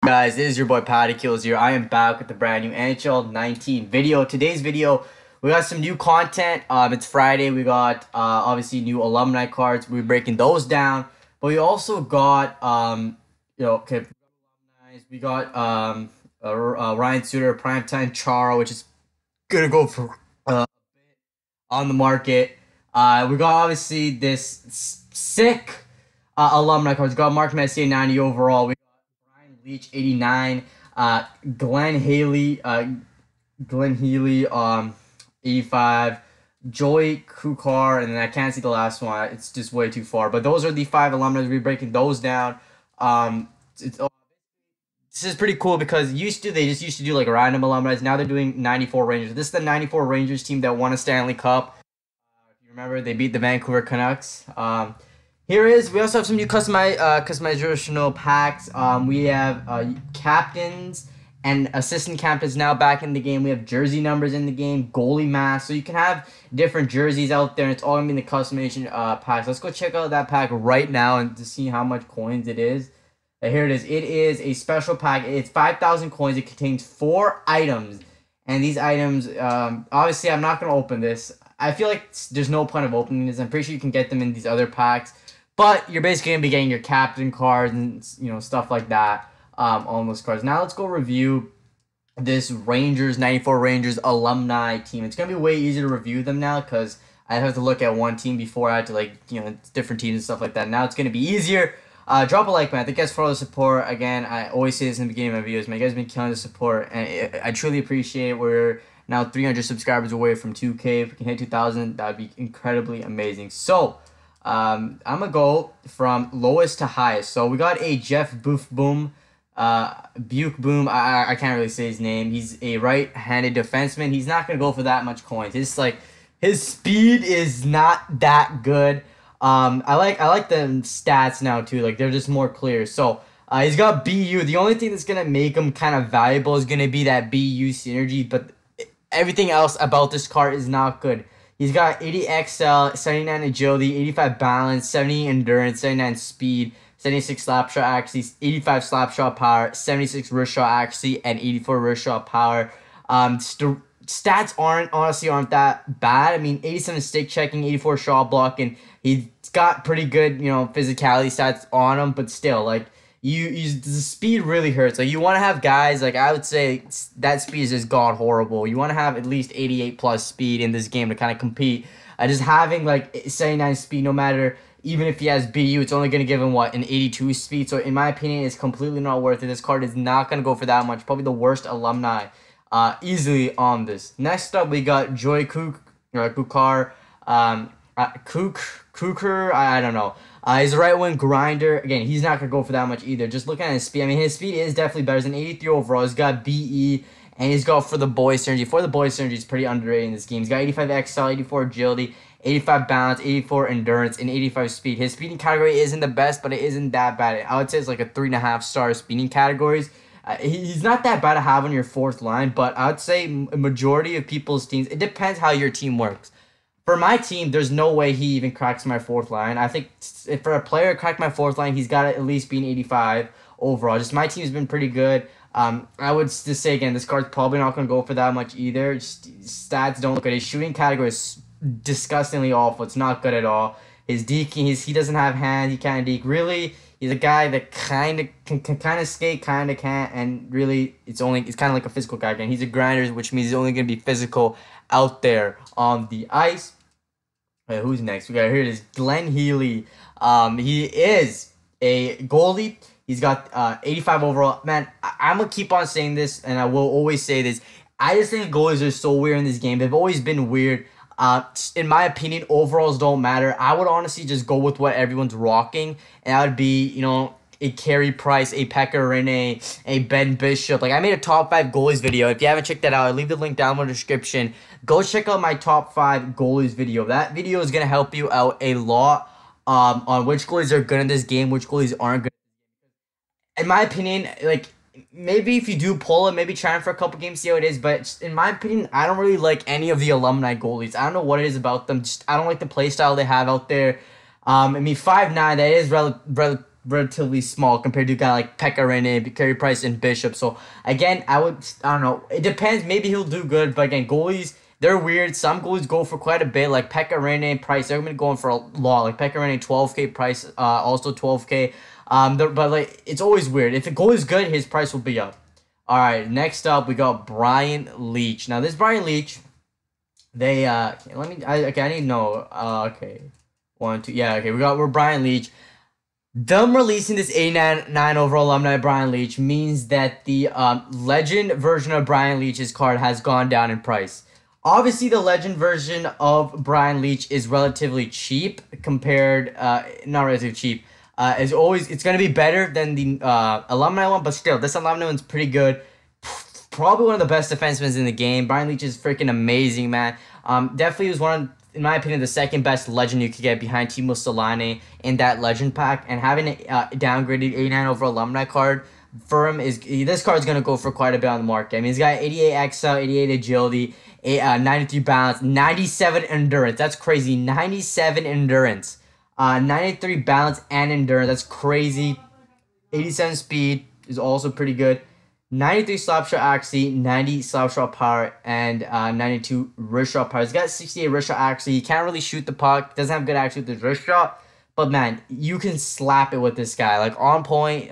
Guys, this is your boy Patty Kills here. I am back with the brand new NHL 19 video. Today's video, we got some new content. It's Friday. We got obviously new alumni cards. We're breaking those down, but we also got okay, we got Ryan Suter, Primetime Chara, which is gonna go for on the market. We got obviously this sick alumni cards. We got Mark Messier 90 overall. We Leach 89, Glenn Healy 85, Joey Kukar, and then I can't see the last one. It's just way too far. But those are the 5 alumni. We're breaking those down. This is pretty cool because they just used to do like random alumni. Now they're doing 94 Rangers. This is the 94 Rangers team that won a Stanley Cup. If you remember, they beat the Vancouver Canucks. We also have some new customizational packs. We have captains and assistant captains now back in the game. We have jersey numbers in the game, goalie masks. So you can have different jerseys out there, and it's all going to be in the customization packs. Let's go check out that pack right now and to see how much coins it is. Here it is. It is a special pack. It's 5,000 coins. It contains 4 items. And these items, obviously, I'm not going to open this. I feel like there's no point of opening this. I'm pretty sure you can get them in these other packs. But you're basically going to be getting your captain cards and, stuff like that on those cards. Now let's go review this 94 Rangers alumni team. It's going to be way easier to review them now because I have to look at one team before I had to, different teams and stuff like that. Now it's going to be easier. Drop a like, man. Thank you guys for all the support. Again, I always say this in the beginning of my videos, man. You guys have been killing the support, and I truly appreciate it. We're now 300 subscribers away from 2K. If we can hit 2,000, that would be incredibly amazing. So, I'm going to go from lowest to highest. So we got a Jeff Buke-Boom. I can't really say his name. He's a right-handed defenseman. He's not going to go for that much coins. His speed is not that good. I like the stats now too. Like they're just more clear. So he's got BU. The only thing that's going to make him kind of valuable is going to be that BU synergy, but everything else about this card is not good. He's got 80 XL, 79 agility, 85 balance, 70 endurance, 79 speed, 76 slapshot accuracy, 85 slapshot power, 76 wrist shot accuracy, and 84 wrist shot power. Stats aren't that bad. I mean, 87 stick checking, 84 shot blocking. He's got pretty good, physicality stats on him, but still, the speed really hurts. Like, you want to have guys, I would say that speed is just god horrible. You want to have at least 88 plus speed in this game to kind of compete. Just having, 79 speed, no matter, even if he has BU, it's only going to give him, an 82 speed. So, in my opinion, it's completely not worth it. This card is not going to go for that much. Probably the worst alumni easily on this. Next up, we got Joey Kukar. Kuker, I don't know. He's a right-wing grinder. Again, he's not going to go for that much either. Just looking at his speed. I mean, his speed is definitely better than 83 overall. He's got BE, and he's got for the boys synergy. For the boys synergy, he's pretty underrated in this game. He's got 85 XL, 84 agility, 85 balance, 84 endurance, and 85 speed. His speeding category isn't the best, but it isn't that bad. I would say it's like a 3.5 star speeding categories. He's not that bad to have on your 4th line, but I would say a majority of people's teams, it depends how your team works. For my team, there's no way he even cracks my 4th line. I think if for a player to crack my 4th line, he's got to at least be an 85 overall. Just my team's been pretty good. I would just say, again, this card's probably not going to go for that much either. Stats don't look good. His shooting category is disgustingly awful. It's not good at all. His deking, he doesn't have hands. He can't deke. Really, he's a guy that kind of can kind of skate, kind of can't, and really, it's kind of like a physical guy. Again, he's a grinder, which means he's only going to be physical out there on the ice. Wait, who's next? We got here it is Glenn Healy. He is a goalie. He's got 85 overall. Man, I'm gonna keep on saying this, and I will always say this. I just think goalies are so weird in this game. They've always been weird. In my opinion, overalls don't matter. I would honestly just go with what everyone's rocking, and that would be, a Carey Price, a Pekka Rinne, a Ben Bishop. I made a top 5 goalies video. If you haven't checked that out, I'll leave the link down in the description. Go check out my top 5 goalies video. That video is going to help you out a lot on which goalies are good in this game, which goalies aren't good. In my opinion, maybe if you do pull it, maybe try him for a couple games, see how it is. But in my opinion, I don't really like any of the alumni goalies. I don't know what it is about them. I don't like the play style they have out there. I mean, 5'9", that is relatively small compared to a guy like Pekka Carey Price, and Bishop. So again, I don't know. It depends. Maybe he'll do good, but again, goalies, they're weird. Some goalies go for quite a bit, like Pekka and Price. They're gonna be going for a lot, like Pekka 12K, Price also 12K. But like it's always weird. If the goalie's good, his price will be up. All right, next up we got Brian Leetch. Now this Brian Leetch, they I need to know. Okay, 1, 2, yeah, okay, we're Brian Leetch. Them releasing this 89 overall alumni Brian Leetch means that the legend version of Brian Leetch's card has gone down in price. Obviously, the legend version of Brian Leetch is relatively cheap compared, not relatively cheap. As always, it's gonna be better than the alumni one, but still, this alumni one's pretty good. Probably one of the best defensemen in the game. Brian Leetch is freaking amazing, man. Definitely was one of, in my opinion, the second best legend you could get behind Timo Solane in that legend pack. And having a downgraded 89 over alumni card for him this card's gonna go for quite a bit on the market. I mean, he's got 88 XL, 88 agility, 93 balance, 97 endurance. That's crazy. 97 endurance, 93 balance and endurance. That's crazy. 87 speed is also pretty good. 93 slap shot accuracy, 90 slap shot power, and 92 wrist shot power. He's got 68 wrist shot accuracy. He can't really shoot the puck. Doesn't have good accuracy with his wrist shot. But man, you can slap it with this guy. Like on point,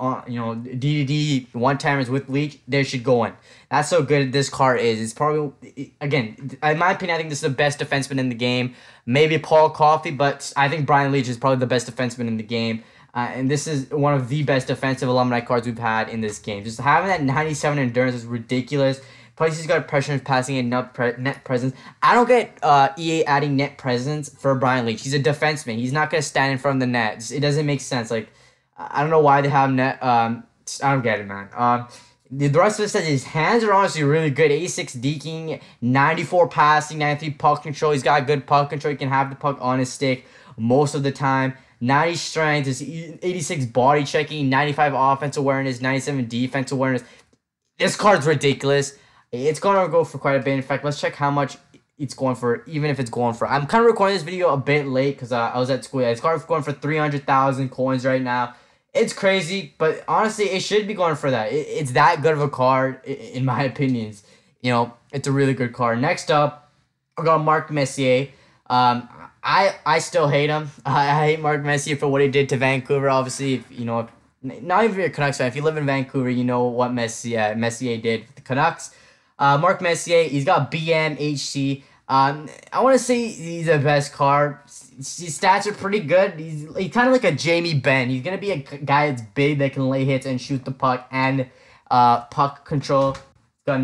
D one timers with Leetch, they should go in. That's how good this card is. It's probably, again, in my opinion, I think this is the best defenseman in the game. Maybe Paul Coffey, but I think Brian Leetch is probably the best defenseman in the game. And this is one of the best defensive alumni cards we've had in this game. Just having that 97 endurance is ridiculous. Plus, he's got pressure passing and net presence. I don't get EA adding net presence for Brian Leetch. He's a defenseman. He's not going to stand in front of the net. It doesn't make sense. Like, I don't know why they have net. I don't get it, man. The rest of it says his hands are honestly really good. 86 deking, 94 passing, 93 puck control. He's got good puck control. He can have the puck on his stick most of the time. 90 strength, 86 body checking, 95 offense awareness, 97 defense awareness. This card's ridiculous. It's going to go for quite a bit. In fact, let's check how much it's going for, even if it's going for. I'm kind of recording this video a bit late because I was at school. It's going for 300,000 coins right now. It's crazy, but honestly, it should be going for that. It's that good of a card, in my opinions. You know, it's a really good card. Next up, we got Mark Messier. I still hate him. I hate Mark Messier for what he did to Vancouver. Obviously, if, you know, not even if you're a Canucks fan, if you live in Vancouver, you know what Messier did with the Canucks. Mark Messier, he's got BMHC. I want to say he's the best card. His stats are pretty good. He's kind of like a Jamie Benn. He's going to be a guy that's big that can lay hits and shoot the puck and puck control. He's got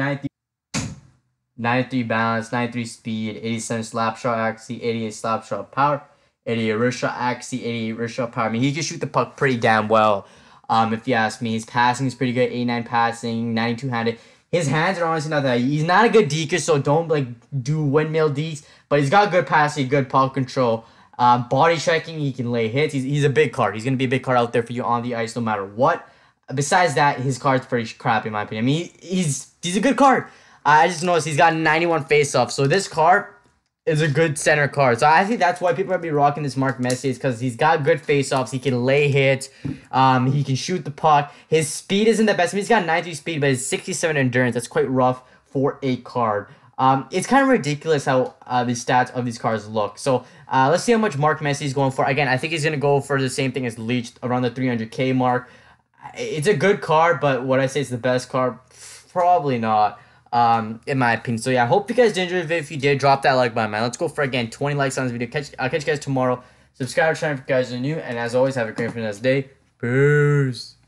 93 balance, 93 speed, 87 slap shot accuracy, 88 slap shot power, 88 wrist shot accuracy, 88 wrist shot power. I mean, he can shoot the puck pretty damn well, if you ask me. His passing is pretty good, 89 passing, 92 handed. His hands are honestly not that. He's not a good deker, so don't like do windmill dekes, but he's got good passing, good puck control. Body checking, he can lay hits. He's a big card. He's going to be a big card out there for you on the ice no matter what. Besides that, his card's pretty crappy in my opinion. I mean, he's a good card. I just noticed he's got 91 face-offs. So this card is a good center card. So I think that's why people are be rocking this Mark Messier, is because he's got good face-offs. He can lay hits. He can shoot the puck. His speed isn't the best. I mean, he's got 93 speed, but his 67 endurance. That's quite rough for a card. It's kind of ridiculous how the stats of these cards look. So let's see how much Mark Messier is going for. Again, I think he's going to go for the same thing as Leetch, around the 300K mark. It's a good card, but would I say it's the best card? Probably not. In my opinion. So yeah, I hope you guys did enjoy the video. If you did, drop that like button, man. Let's go for, again, 20 likes on this video. I'll catch you guys tomorrow. Subscribe to the channel if you guys are new, and as always, have a great day. Peace.